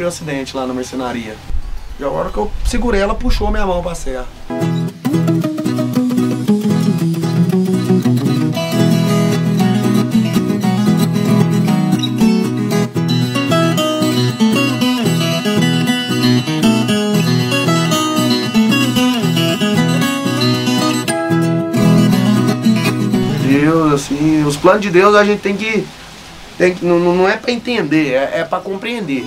sofri um acidente lá na marcenaria. E a hora que eu segurei, ela puxou minha mão pra serra. Deus, assim, os planos de Deus a gente tem que não é pra entender, é pra compreender.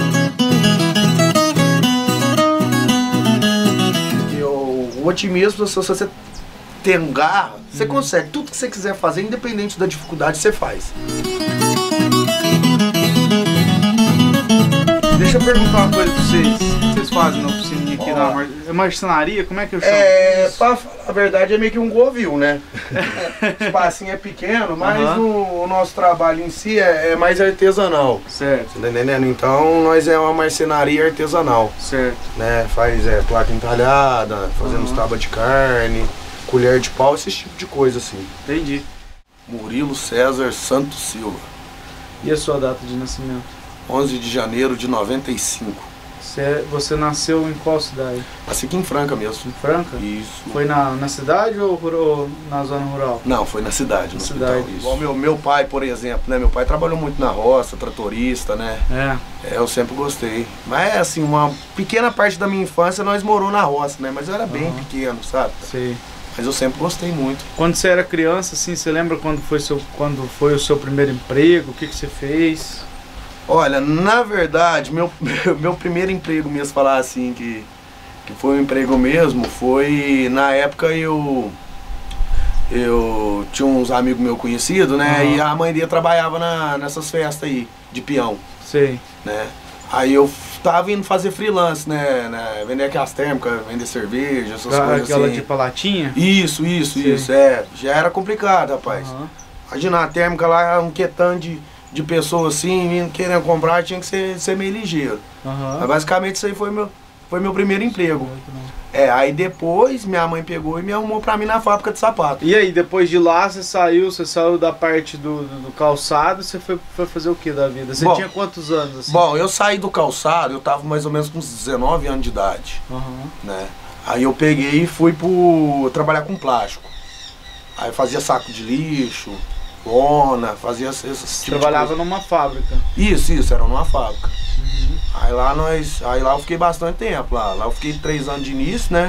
Porque o otimismo, se você tem garra, você consegue. Tudo que você quiser fazer, independente da dificuldade, você faz. Deixa eu perguntar uma coisa pra vocês. O que vocês fazem na oficina aqui na marcenaria? Como é que eu chamo? Pra falar a verdade, é meio que um govil, né? O espacinho é pequeno, mas o nosso trabalho em si é mais artesanal. Certo. Tá entendendo? Então nós é uma marcenaria artesanal. Certo. Né? Faz placa entalhada, fazemos tábua de carne, colher de pau, esse tipo de coisa assim. Entendi. Murilo César Santos Silva. E a sua data de nascimento? 11 de janeiro de 95. Você nasceu em qual cidade? Nasci aqui em Franca mesmo. Em Franca? Isso. Foi na cidade ou na zona rural? Não, foi na cidade, no cidade. hospital. Isso. Igual meu pai, por exemplo, né? Meu pai trabalhou muito na roça, tratorista, né? Eu sempre gostei. Mas assim, uma pequena parte da minha infância nós morou na roça, né? Mas eu era bem pequeno, sabe? Sei. Mas eu sempre gostei muito. Quando você era criança, assim, você lembra quando foi o seu primeiro emprego? O que você fez? Olha, na verdade, meu primeiro emprego mesmo, falar assim, que foi um emprego mesmo, foi na época eu tinha uns amigos meus conhecidos, né? E a mãe dele trabalhava nessas festas aí, de peão. Sei. Né? Aí eu tava indo fazer freelance, né? Vender aquelas térmicas, vender cerveja, essas coisas aquela assim. de palatinha? Isso. Já era complicado, rapaz. Imagina, a térmica lá, um quetão de pessoas assim, querendo comprar, tinha que ser meio ligeiro. Mas basicamente isso aí foi meu primeiro emprego. Aí depois minha mãe pegou e me arrumou pra mim na fábrica de sapato. E aí, depois de lá, você saiu da parte do calçado, você foi fazer o que da vida? Você tinha quantos anos? Assim? Bom, eu saí do calçado, eu tava mais ou menos com uns 19 anos de idade. Né? Aí eu peguei e fui trabalhar com plástico. Aí eu fazia saco de lixo, lona, fazia esses tipos. Trabalhava numa fábrica? Isso, era numa fábrica. Aí lá eu fiquei bastante tempo. Lá eu fiquei 3 anos de início, né?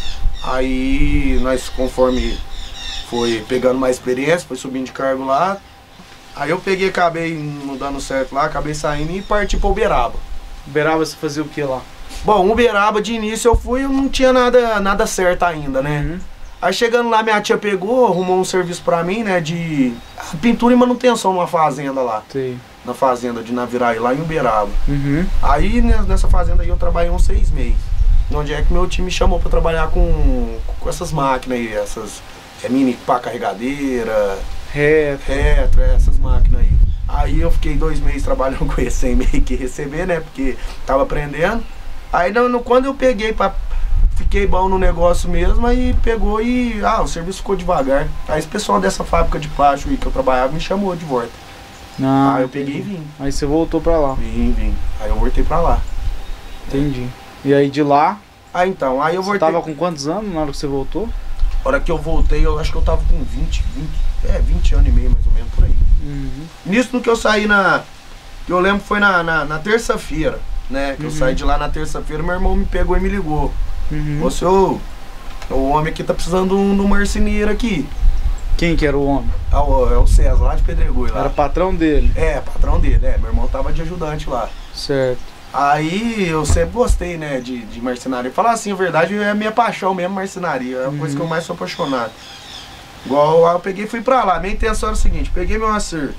Aí nós, conforme foi pegando mais experiência, foi subindo de cargo lá. Aí eu acabei não dando certo lá, acabei saindo e parti para Uberaba. Uberaba você fazia o que lá? Bom, Uberaba de início eu não tinha nada certo ainda, né? Aí chegando lá, minha tia pegou, arrumou um serviço pra mim, né, de pintura e manutenção numa fazenda lá. Sim. Na fazenda de Naviraí, lá em Uberaba. Aí nessa fazenda aí eu trabalhei uns 6 meses. Onde é que meu time me chamou pra trabalhar com essas máquinas aí, essas mini pá carregadeira, retro, essas máquinas aí. Aí eu fiquei 2 meses trabalhando com isso sem meio que receber, né, porque tava aprendendo. Aí quando eu peguei fiquei bom no negócio mesmo, aí pegou e o serviço ficou devagar. Aí esse pessoal dessa fábrica de plástico aí que eu trabalhava me chamou de volta. Aí eu peguei e vim. Aí você voltou pra lá? Vim. Aí eu voltei pra lá. Entendi. E aí de lá? Aí eu voltei. Você tava com quantos anos na hora que você voltou? Na hora que eu voltei, eu acho que eu tava com 20 anos e meio mais ou menos por aí. Nisso no que eu saí que eu lembro que foi na terça-feira, né? Que eu saí de lá na terça-feira, meu irmão me pegou e me ligou. Você, o homem aqui tá precisando de um marceneiro aqui. Quem que era o homem? É o César, lá de Pedregulho. Lá. Era patrão dele? Patrão dele, meu irmão tava de ajudante lá. Certo. Aí eu sempre gostei, né, de marcenaria. Falar assim, a verdade, é a minha paixão mesmo, marcenaria. É a coisa que eu mais sou apaixonado. Igual eu peguei e fui pra lá. Minha intenção era o seguinte, peguei meu acerto.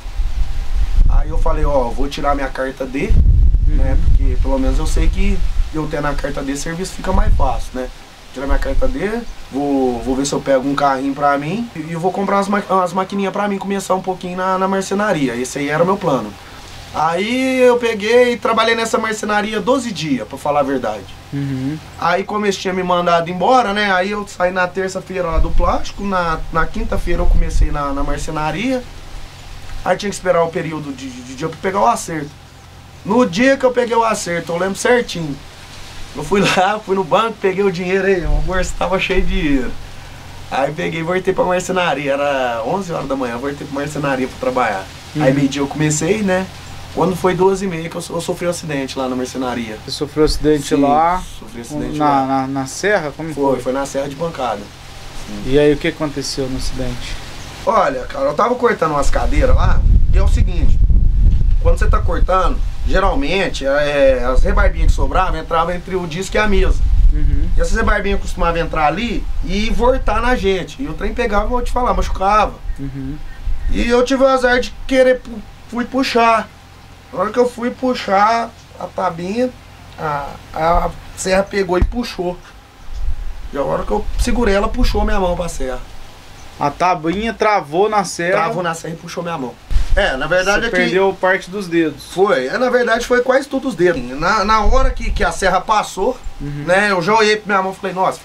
Aí eu falei, vou tirar minha carta D, né, porque pelo menos eu sei que eu tendo a carta D, serviço fica mais fácil, né. Tirar minha carta D, vou ver se eu pego um carrinho pra mim e eu vou comprar umas maquininhas pra mim, começar um pouquinho na marcenaria. Esse aí era o meu plano. Aí eu peguei e trabalhei nessa marcenaria 12 dias, pra falar a verdade. Aí como eles tinham me mandado embora, né, aí eu saí na terça-feira lá do plástico, na quinta-feira eu comecei na marcenaria. Aí tinha que esperar o período de dia pra pegar o acerto. No dia que eu peguei o acerto, eu lembro certinho. Eu fui lá, fui no banco, peguei o dinheiro aí, o bolso tava cheio de dinheiro. Aí peguei e voltei pra marcenaria, era 11 horas da manhã, eu voltei pra marcenaria pra trabalhar. Aí meio-dia eu comecei, né? Quando foi 12h30 que eu sofri um acidente lá na marcenaria. Você sofreu um acidente Sim, lá? Sofri um acidente lá. Na serra? Como foi? Foi na serra de bancada. E aí o que aconteceu no acidente? Olha, cara, eu tava cortando umas cadeiras lá, e é o seguinte, quando você tá cortando, geralmente as rebarbinhas que sobravam entravam entre o disco e a mesa. E essas rebarbinhas costumavam entrar ali e voltar na gente. E o trem pegava, vou te falar, machucava. E eu tive o azar de querer, fui puxar. Na hora que eu fui puxar a tabinha, a serra pegou e puxou. E a hora que eu segurei, ela puxou minha mão pra serra. A tabuinha travou na serra? Travou na serra e puxou minha mão. Na verdade você perdeu parte dos dedos. Foi, na verdade foi quase todos os dedos. Na hora que a serra passou, né, eu já olhei pra minha mão e falei, nossa,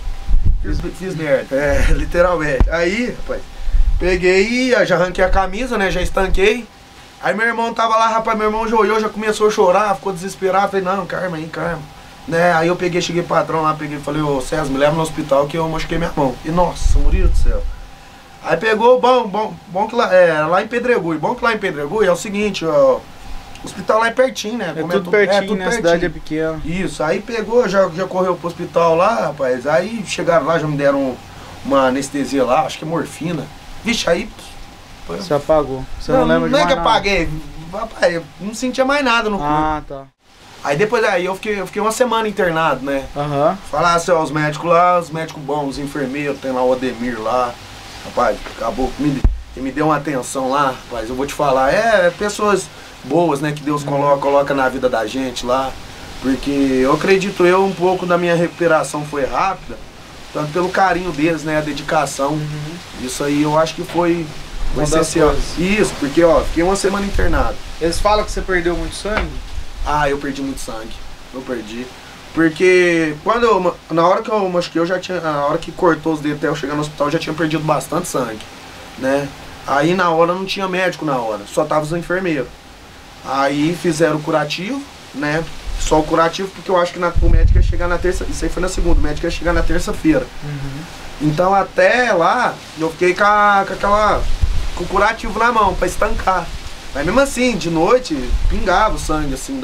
fiz merda. Literalmente. Aí, rapaz, peguei e já arranquei a camisa, né, já estanquei. Aí meu irmão tava lá, rapaz, meu irmão já olhou, já começou a chorar, ficou desesperado. Falei, não, calma aí, calma. Né, aí eu cheguei pro patrão lá, falei, ô César, me leva no hospital que eu machuquei minha mão. E nossa, Murilo do céu. Aí pegou, bom que lá em Pedregulho. Bom que lá em Pedregulho é o seguinte, ó, o hospital lá é pertinho, né? É tudo pertinho, né? A cidade é pequena. Isso, aí pegou, já correu pro hospital lá, rapaz. Aí chegaram lá, já me deram uma anestesia lá, acho que é morfina. Vixe, aí... Você apagou. Você não lembra de mais nada? Não é que apaguei, rapaz, eu não sentia mais nada no corpo. Ah, tá. Aí depois eu fiquei uma semana internado, né? Falaram assim, ó, os médicos lá, os médicos bons, os enfermeiros, tem lá o Ademir lá. Rapaz, acabou, me deu uma atenção lá, rapaz, eu vou te falar, pessoas boas, né, que Deus coloca na vida da gente lá, porque eu acredito um pouco da minha recuperação foi rápida, tanto pelo carinho deles, né, a dedicação, isso aí eu acho que foi essencial. Isso, porque ó, fiquei uma semana internado. Eles falam que você perdeu muito sangue? Ah, eu perdi muito sangue, eu perdi. Porque na hora que eu machuquei, na hora que cortou os dedos até eu chegar no hospital, eu já tinha perdido bastante sangue, né? Aí na hora não tinha médico na hora, só tava os enfermeiros. Aí fizeram o curativo, né? Só o curativo, porque eu acho que o médico ia chegar na terça, isso aí foi na segunda, o médico ia chegar na terça-feira. Então até lá, eu fiquei com o curativo na mão, pra estancar. Mas mesmo assim, de noite, pingava o sangue, assim,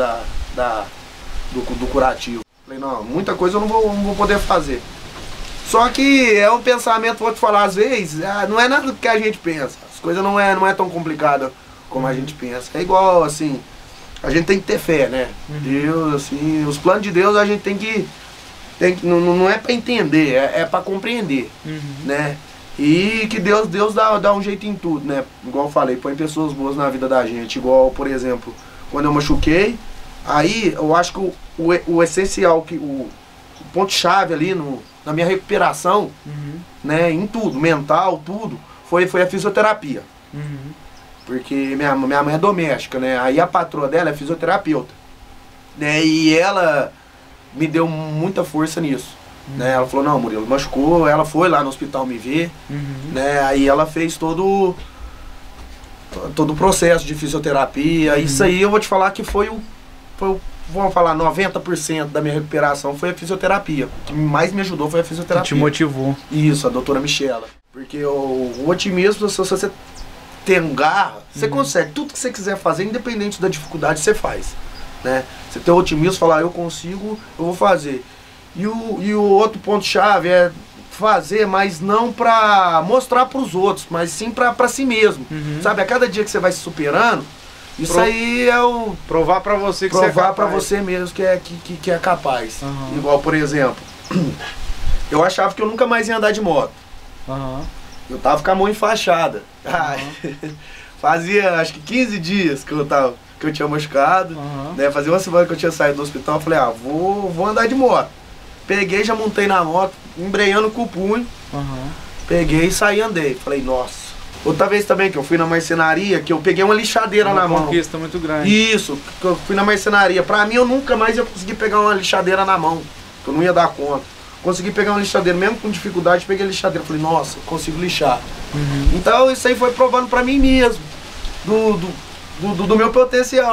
do curativo. Falei, não, muita coisa eu não vou poder fazer. Só que é um pensamento, vou te falar, às vezes, não é nada do que a gente pensa. As coisas não é tão complicadas como a gente pensa. É igual, assim, a gente tem que ter fé, né? Deus, assim, os planos de Deus a gente tem que não é pra entender, é pra compreender, né? E que Deus dá um jeito em tudo, né? Igual eu falei, põe pessoas boas na vida da gente. Igual, por exemplo, quando eu machuquei, aí eu acho que o essencial, o ponto-chave ali na minha recuperação, né, em tudo, mental, tudo, foi a fisioterapia. Porque minha mãe é doméstica, né? Aí a patroa dela é fisioterapeuta, né? E ela me deu muita força nisso. Né? Ela falou, não, Murilo, machucou, ela foi lá no hospital me ver, né? Aí ela fez todo o processo de fisioterapia. Isso aí eu vou te falar que foi vamos falar, 90% da minha recuperação foi a fisioterapia. O que mais me ajudou foi a fisioterapia. Que te motivou. Isso, a doutora Michela. Porque o otimismo, se você tem garra, você consegue. Tudo que você quiser fazer, independente da dificuldade, você faz. Né? Você tem otimismo, falar, eu consigo, eu vou fazer. E o outro ponto-chave é fazer, mas não pra mostrar pros outros, mas sim pra si mesmo. Sabe, a cada dia que você vai se superando, isso aí é o... Provar pra você que você é capaz. Provar pra você mesmo que é capaz. Igual, por exemplo, eu achava que eu nunca mais ia andar de moto. Eu tava com a mão enfaixada. Fazia, acho que 15 dias que eu tinha machucado. Né? Fazia uma semana que eu tinha saído do hospital. Eu falei, vou andar de moto. Peguei, já montei na moto, embreando com o punho. Peguei e saí e andei. Falei, nossa. Outra vez também que eu fui na marcenaria, que eu peguei uma lixadeira na mão. Uma conquista muito grande. Isso, que eu fui na marcenaria. Pra mim, eu nunca mais ia conseguir pegar uma lixadeira na mão. Que eu não ia dar conta. Consegui pegar uma lixadeira, mesmo com dificuldade, peguei a lixadeira. Falei, nossa, consigo lixar. Então isso aí foi provando pra mim mesmo. Do meu potencial.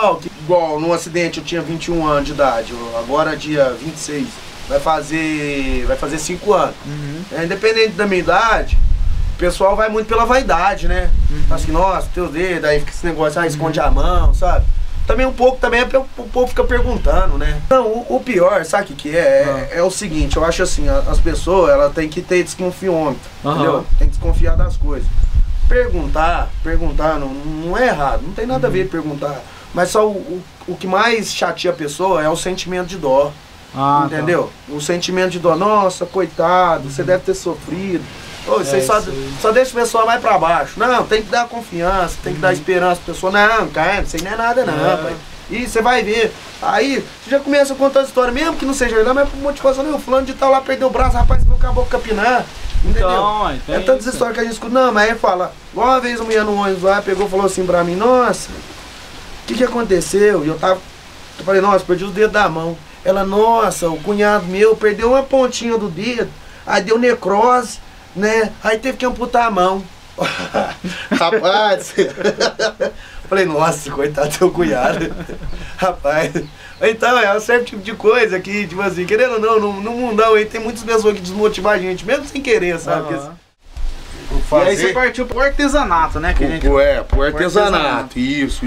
igual no acidente eu tinha 21 anos de idade, agora dia 26, vai fazer 5 anos. Independente da minha idade, o pessoal vai muito pela vaidade, né? Fala assim, nossa, teu dedo, aí fica esse negócio, esconde a mão, sabe? Também um pouco, também o povo fica perguntando, né? Não, o pior, sabe o que é? É o seguinte, eu acho assim, as pessoas, elas têm que ter desconfiômetro, entendeu? Tem que desconfiar das coisas. Perguntar não é errado, não tem nada a ver perguntar. Mas só o que mais chateia a pessoa é o sentimento de dó, entendeu? Tá. O sentimento de dó, nossa, coitado, você deve ter sofrido. Ô, você só deixa a pessoa mais pra baixo. Não, tem que dar confiança, tem que dar esperança pra pessoa. Não, cara, isso aí não é nada não, pai. E você vai ver. Aí, você já começa a contar a história, mesmo que não seja verdade, mas por motivação, o fulano de tal lá perdeu o braço, rapaz, meu acabou capinar. Entendeu? Então, é tantas histórias que a gente escuta. Não, mas aí fala, igual uma vez uma mulher no ônibus lá, pegou e falou assim pra mim, nossa, o que aconteceu? E eu falei, nossa, perdi os dedos da mão. Ela, nossa, o cunhado meu perdeu uma pontinha do dedo, aí deu necrose, né? Aí teve que amputar a mão. Rapaz, falei, nossa, coitado do teu cunhado. Rapaz, então é um certo tipo de coisa que, tipo assim, querendo ou não, no mundão aí tem muitas pessoas que desmotivam a gente, mesmo sem querer, sabe? E aí você partiu pro artesanato, né? Pro artesanato, isso.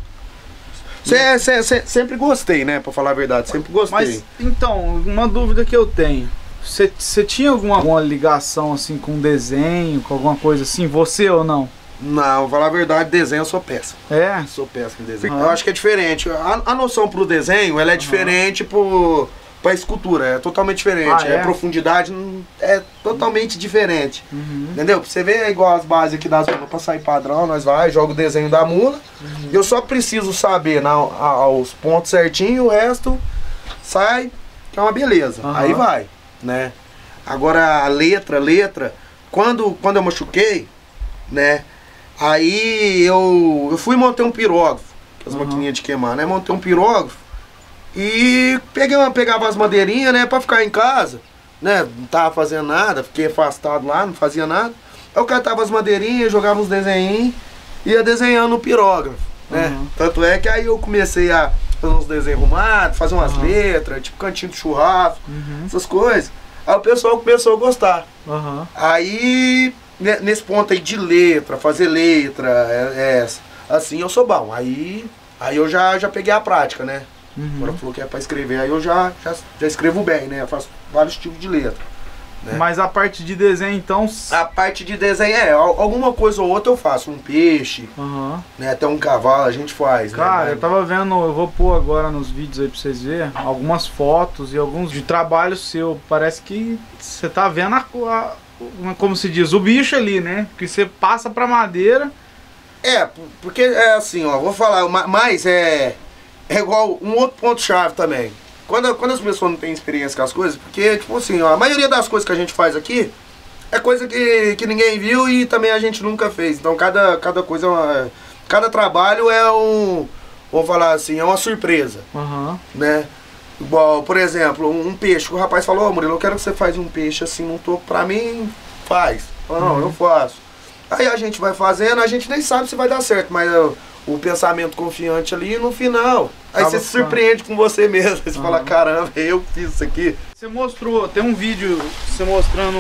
Sempre gostei, né? Pra falar a verdade, sempre gostei. Mas, então, uma dúvida que eu tenho. Você tinha alguma ligação assim com desenho, com alguma coisa assim, você ou não? Não, pra falar a verdade, desenho eu sou péssimo. É? Sou péssimo em desenho. Eu acho que é diferente. A noção pro desenho, ela é diferente pra escultura, é totalmente diferente. A profundidade é totalmente diferente. Entendeu? Pra você ver, é igual as bases aqui das mulas, pra sair padrão, nós joga o desenho da mula. Eu só preciso saber os pontos certinho, o resto sai, que é uma beleza. Aí vai. Né? Agora a letra, quando eu machuquei, né? Aí eu fui e montei um pirógrafo, as maquininhas de queimar, né? Montei um pirógrafo e pegava as madeirinhas, né? Pra ficar em casa, né? Não tava fazendo nada, fiquei afastado lá, não fazia nada. Aí eu catava as madeirinhas, jogava uns desenhinhos, ia desenhando no pirógrafo, né? Tanto é que aí eu comecei a fazer uns desenhos arrumados, fazer umas letras, tipo cantinho de churrasco, essas coisas. Aí o pessoal começou a gostar. Aí, nesse ponto aí de letra, fazer letra, assim eu sou bom. Aí eu já peguei a prática, né? Agora falou que é pra escrever, aí eu já escrevo bem, né? Eu faço vários tipos de letra. Né? Mas a parte de desenho, então... A parte de desenho alguma coisa ou outra eu faço, um peixe, né? Até um cavalo a gente faz. Cara, né? eu tava vendo, eu vou pôr agora nos vídeos aí pra vocês verem, algumas fotos e alguns de trabalho seu. Parece que você tá vendo como se diz, o bicho ali, né? Que você passa pra madeira. Porque é assim, ó, vou falar, mas é igual um outro ponto-chave também. Quando as pessoas não têm experiência com as coisas, porque, tipo assim, ó, a maioria das coisas que a gente faz aqui é coisa que ninguém viu e também a gente nunca fez. Então cada coisa, cada trabalho vou falar assim, é uma surpresa, né? Igual, por exemplo, um peixe, o rapaz falou, ô Murilo, eu quero que você faz um peixe assim, num topo pra mim, faz. Não, eu faço. Aí a gente vai fazendo, a gente nem sabe se vai dar certo, mas o pensamento confiante ali no final. Aí você se surpreende com você mesmo. Você fala, caramba, eu fiz isso aqui. Você mostrou, tem um vídeo você mostrando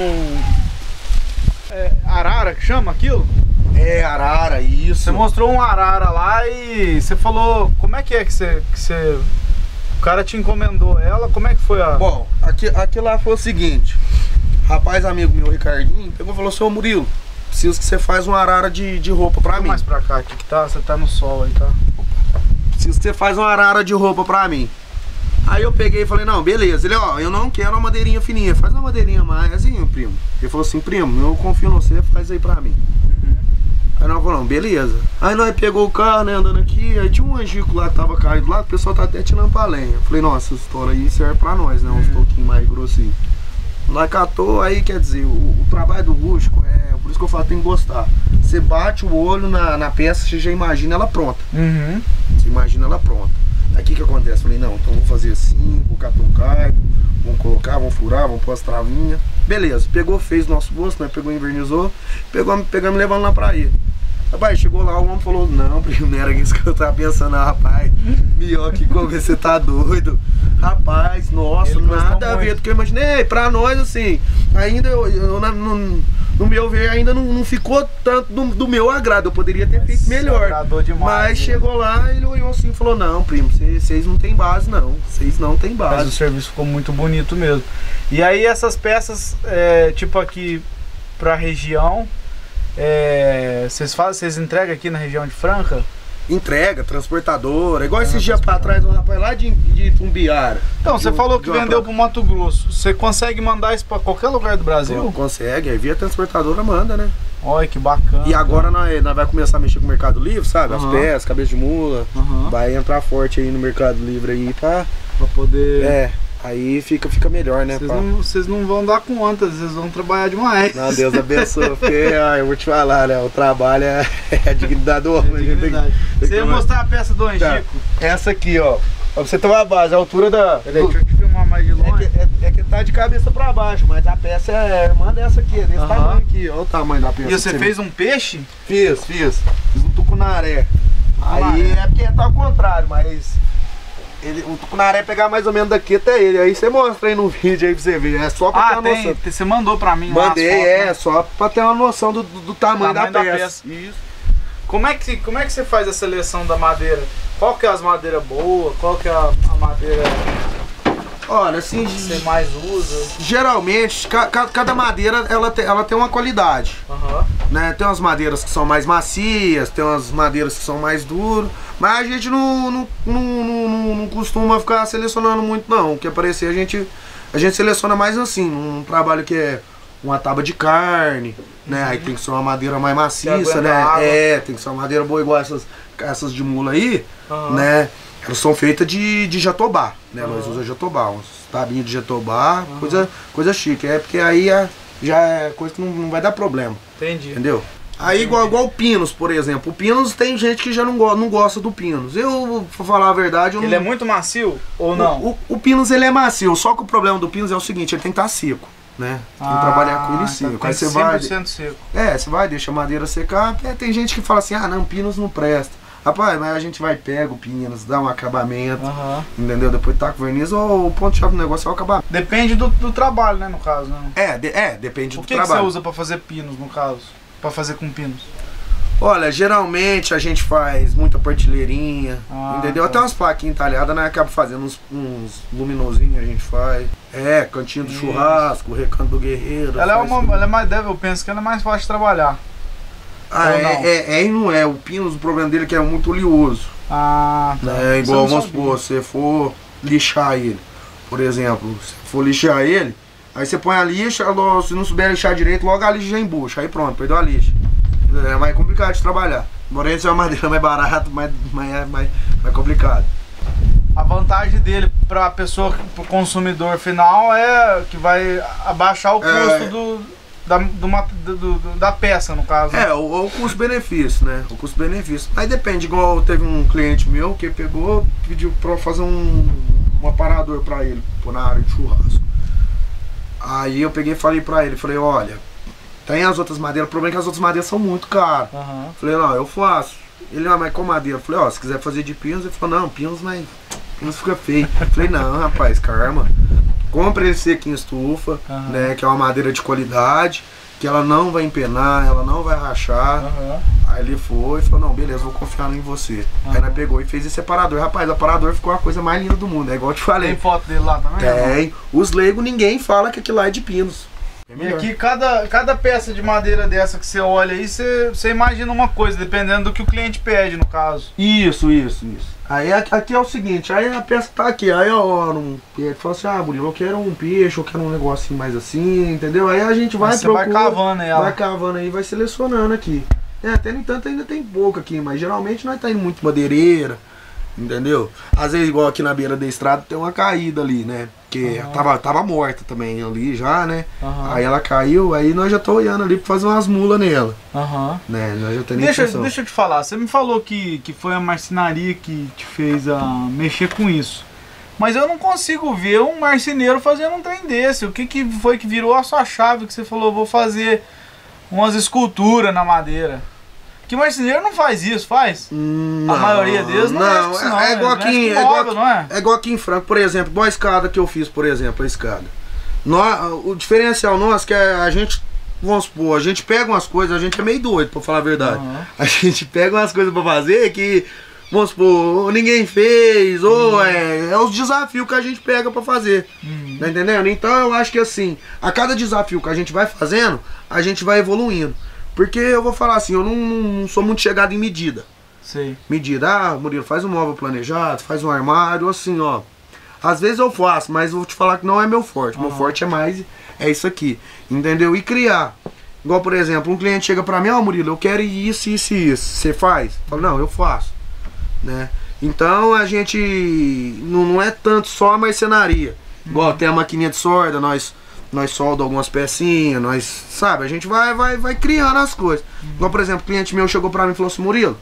arara, que chama aquilo? Arara, isso. Você mostrou um arara lá e você falou, como é que você... O cara te encomendou ela, como é que foi a... Bom, aqui lá foi o seguinte. Rapaz, amigo meu, Ricardinho, pegou e falou, seu Murilo, preciso que você faz uma arara de roupa pra mim. Mais pra cá, aqui que tá, você tá no sol aí, tá? Preciso que você faz uma arara de roupa pra mim. Aí eu peguei e falei, não, beleza. Ele, ó, eu não quero uma madeirinha fininha, faz uma madeirinha mais assim, primo. Ele falou assim, primo, eu confio em você, faz aí pra mim. Aí nós falamos, beleza. Aí nós pegou o carro, né, andando aqui, aí tinha um angico lá que tava caído lá, o pessoal tá até tirando pra lenha. Eu falei, nossa, essa história aí serve pra nós, né, uns toquinhos mais grossinhos. Nós catou, aí quer dizer, o trabalho do rústico por isso que eu falo, tem que gostar. Você bate o olho na peça, você já imagina ela pronta. Você imagina ela pronta. Aí o que acontece? Eu falei, não, então vou fazer assim, vou catar um cargo, vamos colocar, vamos furar, vamos pôr as travinhas. Beleza, pegou, fez nosso gosto, né? Pegou, invernizou, pegamos levando lá pra ele. Rapaz, chegou lá, o homem falou, não, primo, não era isso que eu tava pensando, não, rapaz. Melhor que como você tá doido. Rapaz, nossa, Ele nada a ver do que eu imaginei. Pra nós, assim, ainda no meu ver, ainda não ficou tanto do meu agrado. Eu poderia ter feito melhor. Demais, mas chegou lá, ele olhou assim e falou, não, primo, vocês não tem base, não. Vocês não tem base. Mas o serviço ficou muito bonito mesmo. E aí essas peças, tipo aqui pra região, vocês entregam aqui na região de Franca? Entrega, transportadora. Igual esses dias pra trás, um rapaz lá de Tumbiara. Então, você falou que vendeu pro Mato Grosso. Você consegue mandar isso pra qualquer lugar do Brasil? Consegue, aí via transportadora manda, né? Olha que bacana. E agora nós vai começar a mexer com o Mercado Livre, sabe? As peças, cabeça de mula. Vai entrar forte aí no Mercado Livre aí pra poder... Aí fica melhor, né? Vocês não vão dar conta, vocês vão trabalhar demais. Não, Deus abençoe, porque eu vou te falar, né? O trabalho é a dignidade do homem. Você ia mostrar a peça do Angico? Essa aqui, ó. Pra você ter uma base, a altura da... Peraí, deixa eu te filmar mais de longe. É que tá de cabeça pra baixo, mas a peça é irmã dessa aqui, desse tamanho aqui. Olha o tamanho da peça. E você fez um peixe? Fiz um tucunaré. Aí é porque tá ao contrário, mas... o tucunaré pegar mais ou menos daqui até ele. Aí você mostra aí no vídeo aí pra você ver. É só pra ter uma noção. Você mandou pra mim lá. Mandei, fotos, né? Só pra ter uma noção do tamanho da peça. Isso. Como é que você faz a seleção da madeira? Qual que é as madeiras boas? Qual que é a madeira... Olha, assim, que você mais usa? Geralmente, cada madeira ela tem uma qualidade. Né? Tem umas madeiras que são mais macias, tem umas madeiras que são mais duras. Mas a gente não costuma ficar selecionando muito, não. O que aparecer a gente seleciona mais assim, num trabalho que é uma tábua de carne, né? Aí tem que ser uma madeira mais maciça, né? Tem que ser uma madeira boa igual essas de mula aí, né? Elas são feitas de jatobá, né? Nós usamos jatobá, uns tabinhos de jatobá, coisa chique. É porque aí já é coisa que não vai dar problema. Entendi. Entendeu? Aí igual o Pinos, por exemplo. O Pinos tem gente que já não gosta do Pinos. Eu, pra falar a verdade... Ele é muito macio ou não? O Pinos ele é macio, só que o problema do Pinos é o seguinte, ele tem que estar seco, né? Tem que trabalhar com ele seco. Então aí você vai... 100% seco. Você vai, deixa a madeira secar. Tem gente que fala assim, não, Pinos não presta. Rapaz, mas a gente vai, pega o Pinos, dá um acabamento, entendeu? Depois taca o verniz, ou o ponto-chave do negócio é o acabamento. Depende do trabalho, né, no caso, né? Depende do trabalho. O que você usa pra fazer pinos, no caso? Pra fazer com pinos? Olha, geralmente a gente faz muita partilheirinha, entendeu? Até umas plaquinhas entalhadas, né? Acaba fazendo uns luminosinhos, a gente faz. Cantinho do churrasco, recanto do guerreiro. Ela é mais deve, eu penso que ela é mais fácil de trabalhar. E não é. O Pinos, o problema dele é que é muito oleoso. Igual, vamos supor, se você for lixar ele, por exemplo, se for lixar ele, aí você põe a lixa, se não souber lixar direito, logo a lixa já embucha, aí pronto, perdeu a lixa. É mais complicado de trabalhar. Porém, se é uma madeira mais barata, mais complicado. A vantagem dele para a pessoa, para o consumidor final, é que vai abaixar o custo da peça, no caso. O custo-benefício, né? O custo-benefício. Aí depende, igual teve um cliente meu que pediu pra fazer um aparador pra ele, pôr na área de churrasco. Aí eu peguei e falei pra ele, olha, tem as outras madeiras, o problema é que as outras madeiras são muito caras. Falei, não, eu faço. Ele, mas com madeira? Eu falei, se quiser fazer de pinos, ele falou, não, pinos fica feio. Falei, não, rapaz, calma. Compre esse aqui em estufa, né, que é uma madeira de qualidade, que ela não vai empenar, ela não vai rachar. Aí ele foi e falou, não, beleza, vou confiar em você. Aí nós pegou e fez esse separador. Rapaz, o aparador ficou a coisa mais linda do mundo, é igual eu te falei. Tem foto dele lá também? Tem. Os leigos, ninguém fala que aquilo lá é de pinos. E aqui, cada peça de madeira dessa que você olha aí, você imagina uma coisa, dependendo do que o cliente pede, no caso. Isso. Aí aqui é o seguinte, aí a peça tá aqui, aí ele fala assim, Murilo, eu quero um peixe, eu quero um negocinho mais assim, entendeu? Aí a gente vai vai cavando ela. Vai cavando aí, vai selecionando aqui. Até no entanto ainda tem pouco aqui, mas geralmente nós tá indo muito madeireira, entendeu? Às vezes igual aqui na beira da estrada tem uma caída ali, né? Porque tava morta também ali já, né? Aí ela caiu, aí nós já tô olhando ali pra fazer umas mulas nela. Né? Nós já deixa eu te falar, você me falou que foi a marcenaria que te fez mexer com isso. Mas eu não consigo ver um marceneiro fazendo um trem desse. O que foi que virou a sua chave que você falou, vou fazer umas esculturas na madeira? Que marceneiro não faz isso, faz? Não, A maioria deles não mexe com isso, não. É igual aqui, Mexe com móvel, não é? É igual aqui em Franca, por exemplo, igual a escada que eu fiz, por exemplo, a escada. O diferencial nosso é que a gente, vamos supor, a gente pega umas coisas, a gente é meio doido, pra falar a verdade. A gente pega umas coisas pra fazer que, vamos supor, ninguém fez, ou é os desafios que a gente pega pra fazer. Tá entendendo? Então eu acho que assim, a cada desafio que a gente vai fazendo, a gente vai evoluindo. Porque eu vou falar assim, eu não sou muito chegado em medida. Sei. Medida, Murilo, faz um móvel planejado, faz um armário, assim, ó. Às vezes eu faço, mas vou te falar que não é meu forte. Meu forte é isso aqui, entendeu? E criar. Igual, por exemplo, um cliente chega pra mim, ó, Murilo, eu quero isso, isso e isso. Você faz? Eu falo, não, eu faço, né? Então a gente não é tanto só a marcenaria. Igual tem a maquininha de solda, nós solda algumas pecinhas, nós, sabe, a gente vai criando as coisas. Igual, por exemplo, o cliente meu chegou pra mim e falou assim, Murilo,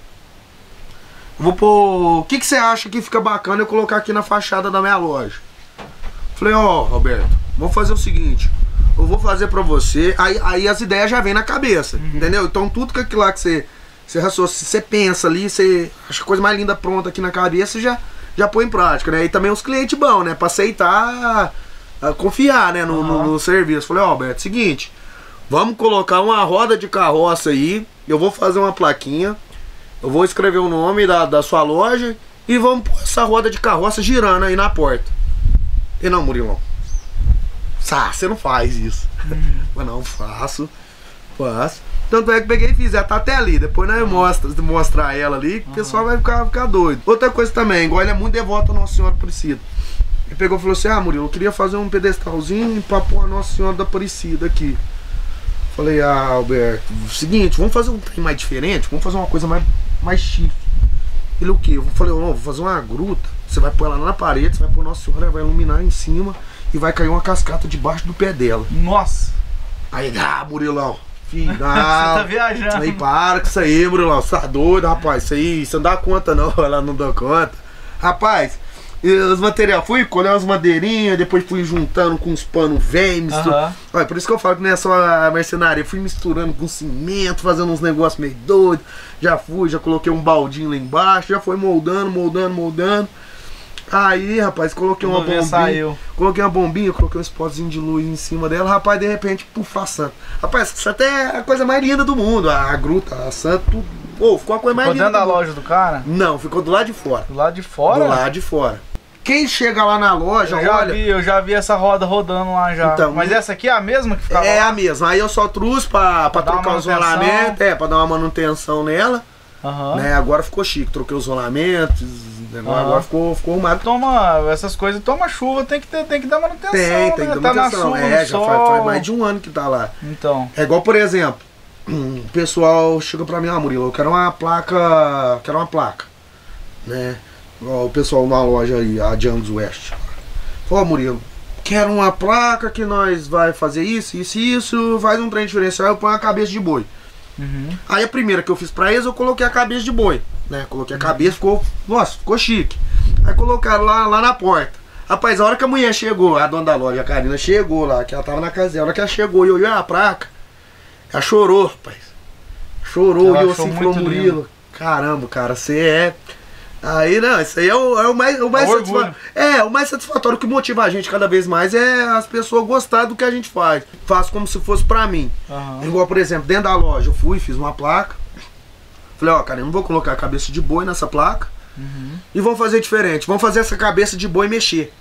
vou pôr, o que você acha que fica bacana eu colocar aqui na fachada da minha loja? Falei, ó, Roberto, vamos fazer o seguinte, eu vou fazer pra você, aí as ideias já vêm na cabeça, entendeu? Então tudo que aquilo lá que você pensa ali, você acha a coisa mais linda pronta aqui na cabeça, já põe em prática, né? E também os clientes bons, né, pra aceitar, confiar, né, no serviço. Falei, ó, Alberto, seguinte, vamos colocar uma roda de carroça aí, eu vou fazer uma plaquinha, eu vou escrever o nome da sua loja e vamos pôr essa roda de carroça girando aí na porta. E não, Murilão, você não faz isso. Mas não, faço. Tanto é que peguei e fiz, já tá até ali, depois nós mostrar ela ali, o pessoal vai ficar doido. Outra coisa também, igual ele é muito devoto a Nossa Senhora Aparecida. Ele pegou e falou assim, Murilo, eu queria fazer um pedestalzinho pra pôr a Nossa Senhora da Aparecida aqui. Falei, Alberto, seguinte, vamos fazer um trem mais diferente, vamos fazer uma coisa mais chique. Ele, o quê? Eu falei, não, vou fazer uma gruta, você vai pôr ela na parede, você vai pôr Nossa Senhora, vai iluminar em cima e vai cair uma cascata debaixo do pé dela. Nossa! Aí, Murilão, filho, você tá viajando. Aí, para com isso aí, Murilão, você tá doido, rapaz, isso aí, você não dá conta não, ela não dá conta. Rapaz, os materiais, fui colher umas madeirinhas, depois fui juntando com uns panos velhos. Olha, por isso que eu falo que não é só a marcenaria, fui misturando com cimento, fazendo uns negócios meio doidos. Já coloquei um baldinho lá embaixo, já foi moldando. Aí, rapaz, coloquei uma bombinha. Coloquei um spotzinho de luz em cima dela, rapaz, de repente, puf, a santa. Rapaz, essa até é a coisa mais linda do mundo, a gruta, a santa, tudo. Ficou a coisa mais linda. Ficou dentro da loja do cara? Não, ficou do lado de fora. Do lado de fora? Do lado de fora. Quem chega lá na loja, eu já vi essa roda rodando lá já. Então, mas essa aqui é a mesma que ficava lá? É a mesma. Aí eu só trouxe pra trocar os rolamentos, pra dar uma manutenção nela. Né? Agora ficou chique, troquei os rolamentos, agora ficou arrumado. Essas coisas, toma chuva, tem que dar manutenção. Tem que dar manutenção. Já faz mais de um ano que tá lá. Então. É igual, por exemplo, o pessoal chega pra mim, Murilo, eu quero uma placa, né? O pessoal na loja aí, a Django West. Falou, Murilo, quero uma placa que nós vai fazer isso, faz um trem diferencial, eu ponho a cabeça de boi. Aí a primeira que eu fiz pra eles, eu coloquei a cabeça de boi, né? Coloquei a cabeça, ficou chique. Aí colocaram lá na porta. Rapaz, a hora que a mulher chegou, a dona da loja, a Karina, chegou lá, que ela tava na casa dela, a hora que ela chegou e olhou a placa, ela chorou, rapaz. Chorou e eu assim, falou, Murilo, caramba, cara, você é... Aí não, isso aí é o mais satisfatório. O mais satisfatório, que motiva a gente cada vez mais é as pessoas gostarem do que a gente faz. Faço como se fosse pra mim. Igual, por exemplo, dentro da loja, eu fiz uma placa. Falei, cara, eu não vou colocar a cabeça de boi nessa placa. E vamos fazer diferente. Vamos fazer essa cabeça de boi mexer.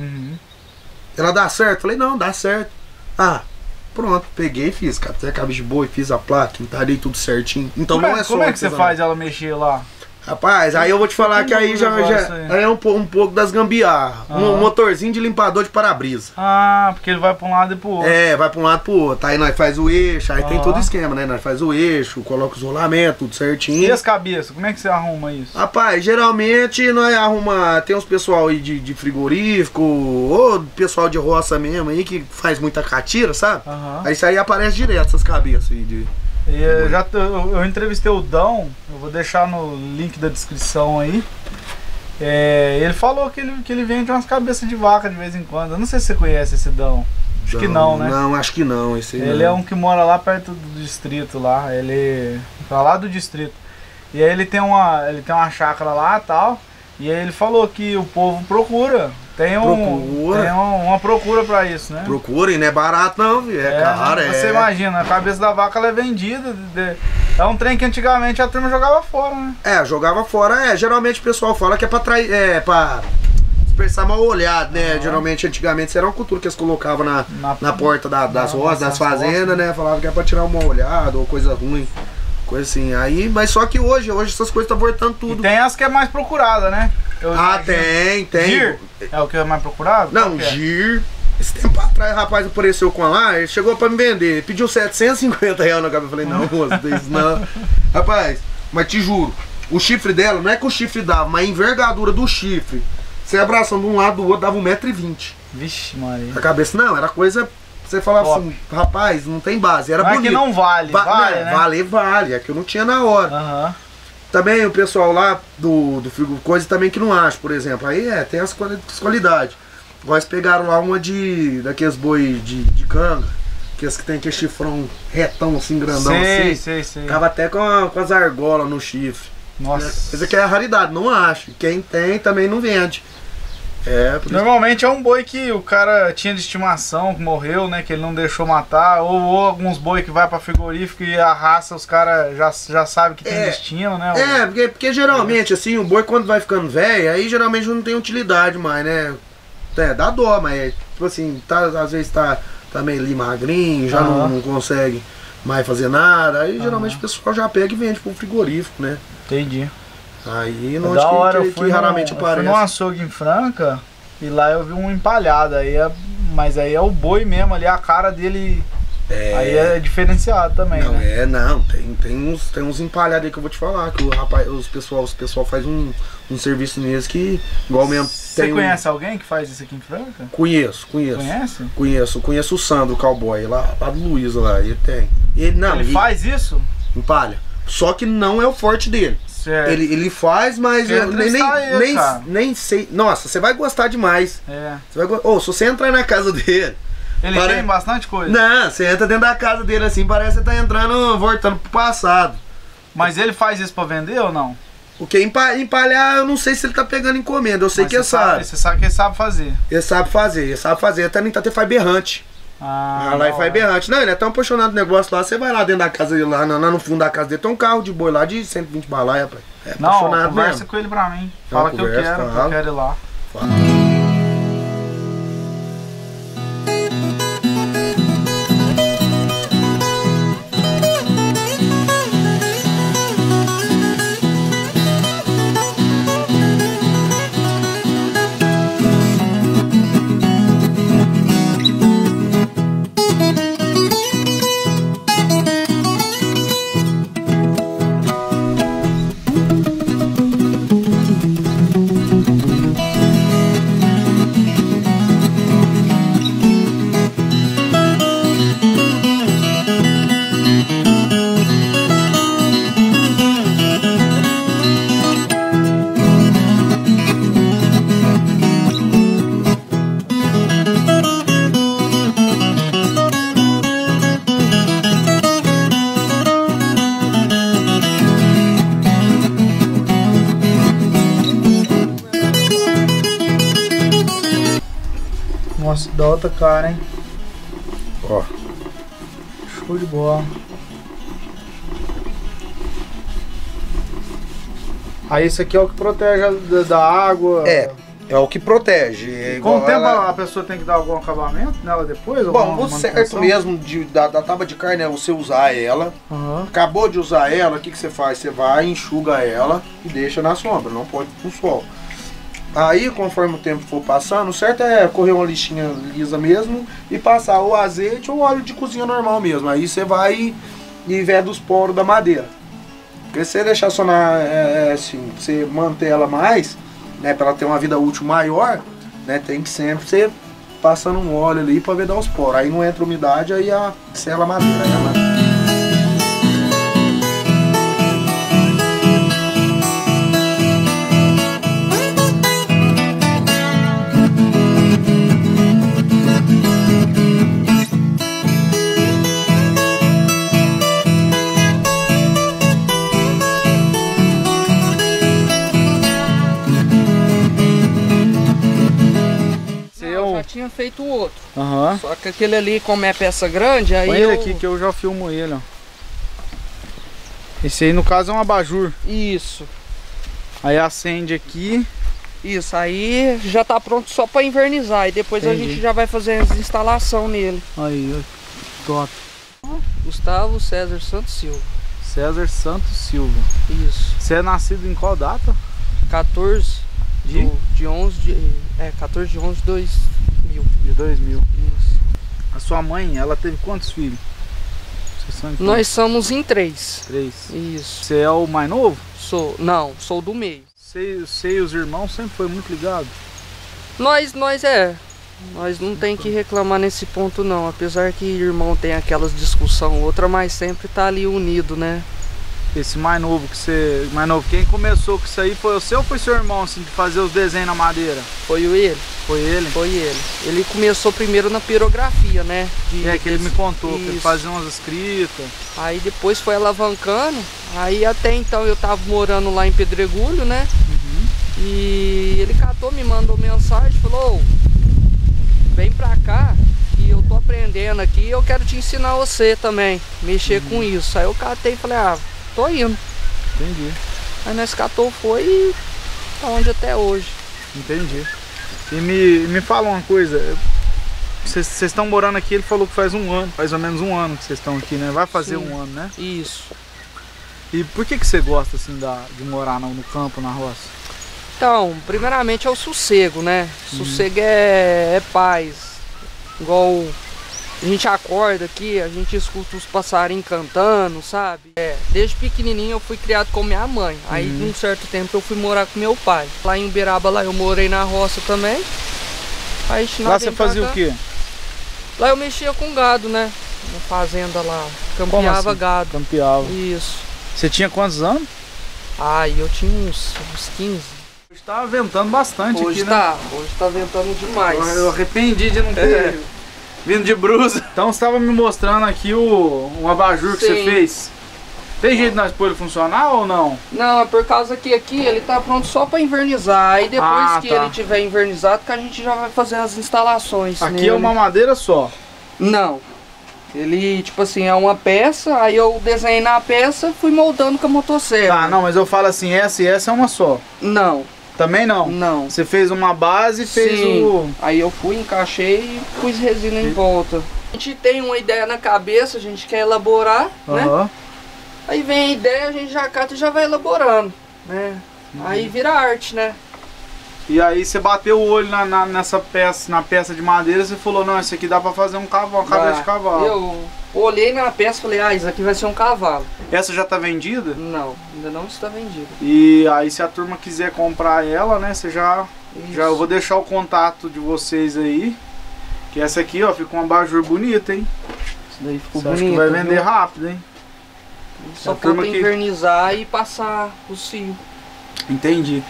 Ela dá certo? Falei, não, dá certo. Pronto, peguei e fiz, cara. Tem a cabeça de boi, fiz a placa, entalhei tudo certinho. Então não é só. Como é que você faz ela mexer lá? Rapaz, aí eu vou te falar que aí já é um pouco das gambiarras. Um motorzinho de limpador de para-brisa. Porque ele vai pra um lado e pro outro. Vai pra um lado e pro outro. Aí nós faz o eixo, aí tem todo o esquema, né? Nós faz o eixo, coloca os rolamentos, tudo certinho. E as cabeças, como é que você arruma isso? Rapaz, geralmente nós tem uns pessoal aí de frigorífico, ou pessoal de roça mesmo aí, que faz muita catira, sabe? Aí isso aí aparece direto, essas cabeças aí eu entrevistei o Dão, eu vou deixar no link da descrição aí. Ele falou que ele vende umas cabeças de vaca de vez em quando. Eu não sei se você conhece esse Dão. Acho que não, né? Não, acho que não. Ele é um que mora lá perto do distrito lá. Ele tá lá do distrito. E aí ele tem uma chácara lá e tal. E aí ele falou que o povo procura. Tem uma procura pra isso, né? Procurem, não é barato não, viu? É caro, Você imagina, a cabeça da vaca ela é vendida. É um trem que antigamente a turma jogava fora, né? Jogava fora, Geralmente o pessoal fala que é pra trair. Pra dispersar mal olhado, né? Geralmente, antigamente, isso era uma cultura que eles colocavam na porta das roças, das fazendas, né? Falavam que é pra tirar um mal olhado ou coisa ruim. Coisa assim. Aí, mas só que hoje essas coisas estão voltando tudo. E tem as que é mais procurada, né? Tem. Gir é o que é mais procurado? Não, Gir. Esse tempo atrás, o rapaz apareceu com lá, ele chegou pra me vender. Ele pediu R$750 na cabeça. Eu falei, não, moço, isso não. Rapaz, mas te juro, o chifre dela, não é que o chifre dava, mas a envergadura do chifre, você abraçando um lado do outro, dava 1,20 m. Vixe, Maria. A cabeça, não, era coisa. Você falava assim, rapaz, não tem base, era bonito. É que não vale, né? Vale, é que eu não tinha na hora. Também o pessoal lá do Frigo Coisa também que não acha, por exemplo. Aí tem as qualidades. Nós pegaram lá uma daqueles boi de canga, que tem aquele chifrão retão assim, grandão sei. Tava até com as argolas no chifre. Nossa. Isso aqui é a raridade, não acho. Quem tem também não vende. Normalmente é um boi que o cara tinha de estimação, que morreu, né? Que ele não deixou matar. Ou alguns boi que vai pra frigorífico e a raça os caras já sabem que tem destino, né? Porque geralmente assim, o boi quando vai ficando velho, aí geralmente não tem utilidade mais, né? Dá dó, mas tipo assim, às vezes tá meio ali magrinho, já não consegue mais fazer nada. Aí geralmente o pessoal já pega e vende pro frigorífico, né? Entendi. Aí não da hora, eu fui raramente aparece. Eu fui num açougue em Franca e lá eu vi um empalhado, mas aí é o boi mesmo ali, a cara dele aí é diferenciado também, né? Tem uns empalhados aí que eu vou te falar, que o pessoal faz um serviço neles que igual mesmo. Você conhece alguém que faz isso aqui em Franca? Conheço. Conhece? Conheço o Sandro, o cowboy, lá do Luiz lá, ele tem. Ele faz isso? Empalha. Só que não é o forte dele. Ele faz, mas eu nem sei. Nossa, você vai gostar demais. Se você entrar na casa dele. Ele tem bastante coisa? Não, você entra dentro da casa dele assim, parece que você tá entrando, voltando pro passado. Mas ele faz isso pra vender ou não? O que empalhar, eu não sei se ele tá pegando encomenda, eu sei que ele sabe. Você sabe que ele sabe fazer. Ele sabe fazer. Até nem tá até faz berrante. Lá e faz berrante. Não, ele é tão apaixonado do negócio lá. Você vai lá dentro da casa dele, lá no fundo da casa dele, tem um carro de boi lá de 120 balai, rapaz. Não, conversa com ele pra mim. Fala que eu quero ir lá. Nossa, da outra cara, hein? Ó. Show de bola. Aí esse aqui é o que protege da água. É o que protege. Com o tempo a pessoa tem que dar algum acabamento nela depois? Bom, o certo mesmo da tábua de carne é você usar ela. Acabou de usar ela, o que você faz? Você vai, enxuga ela e deixa na sombra, não pode ir pro sol. Aí, conforme o tempo for passando, o certo é correr uma lixinha lisa mesmo e passar o azeite ou óleo de cozinha normal mesmo. Aí você vai e veda os poros da madeira. Porque se você deixar só assim, você manter ela mais, né, para ela ter uma vida útil maior, né, tem que sempre você passando um óleo ali para vedar os poros. Aí não entra umidade, aí sela a madeira. Aí a madeira. feito o outro. Aham. Só que aquele ali, como é peça grande, aí Põe ele aqui que eu já filmo ele, ó. Esse aí no caso é um abajur. Isso. Aí acende aqui. Isso, aí já tá pronto só pra invernizar. E depois Entendi. a gente já vai fazer as instalação nele. Aí, ó. Top. Gustavo César Santos Silva. César Santos Silva. Isso. Você é nascido em qual data? 14 De? de 11 de... 14 de 11 de 2000. De 2000. Isso. A sua mãe, ela teve quantos filhos? Vocês são em quantos? Nós somos em 3. 3. Isso. Você é o mais novo? Não, sou do meio. Você e os irmãos sempre foi muito ligado? Nós não tem que reclamar nesse ponto não, apesar que irmão tem aquelas discussão outra, mas sempre tá ali unido, né? Esse mais novo que você... Mais novo, quem começou com isso aí foi você ou foi seu irmão, assim, de fazer os desenhos na madeira? Foi ele? Foi ele? Foi ele. Ele começou primeiro na pirografia, né? Que ele me contou, que ele Isso. fazia umas escritas. Aí depois foi alavancando, aí até então eu tava morando lá em Pedregulho, né? E ele catou, me mandou mensagem, falou: "Ô, vem pra cá que eu tô aprendendo aqui e eu quero te ensinar você também, mexer com isso." Aí eu catei e falei: "Ah, tô indo." Entendi. Aí nós catou, foi e tá onde até hoje. Entendi. E me fala uma coisa, vocês estão morando aqui, ele falou que faz um ano, mais ou menos um ano que vocês estão aqui, né? Vai fazer Sim. um ano, né? Isso. E por que você gosta assim de morar no campo, na roça? Então, primeiramente é o sossego, né? Sossego é paz. Igual a gente acorda aqui, a gente escuta os passarinhos cantando, sabe? Desde pequenininho eu fui criado com minha mãe. Aí, num certo tempo, eu fui morar com meu pai. Lá em Uberaba, lá eu morei na roça também. Aí, Lá você fazia o quê? Lá eu mexia com gado, né? Na fazenda lá, campeava assim? gado. Campeava. Isso. Você tinha quantos anos? Aí eu tinha uns 15. Hoje tá ventando bastante Hoje aqui, tá, hoje tá ventando demais. Eu arrependi de não ter vindo de brusa. Então você estava me mostrando aqui um abajur que você Sim. fez. Tem jeito de nós pôr ele funcionar ou não? Não, é por causa que aqui ele tá pronto só pra invernizar. Aí depois que tá. ele tiver invernizado, que a gente já vai fazer as instalações Aqui nele. é uma madeira só. Não. Ele, tipo assim, é uma peça, aí eu desenhei na peça, fui moldando com a motosserra. Tá, não, mas eu falo assim, essa e essa é uma só. Não, Também não? não. Você fez uma base e fez Sim. o... Aí eu fui, encaixei e pus resina em volta. A gente tem uma ideia na cabeça, a gente quer elaborar, né? Aham. Aí vem a ideia, a gente já cata e já vai elaborando, né? Aí vira arte, né? E aí você bateu o olho nessa peça, na peça de madeira, você falou, não, esse aqui dá pra fazer um cavalo, uma cabeça de cavalo. Eu olhei na peça e falei, ah, isso aqui vai ser um cavalo. Essa já tá vendida? Não, ainda não está vendida. E aí se a turma quiser comprar ela, né, você já Isso. eu vou deixar o contato de vocês aí. Que essa aqui, ó, fica um abajur bonito, hein? Isso daí ficou Você acha bonito. que vai vender viu? rápido, hein? Só a turma falta que- invernizar e passar os fios. Entendi.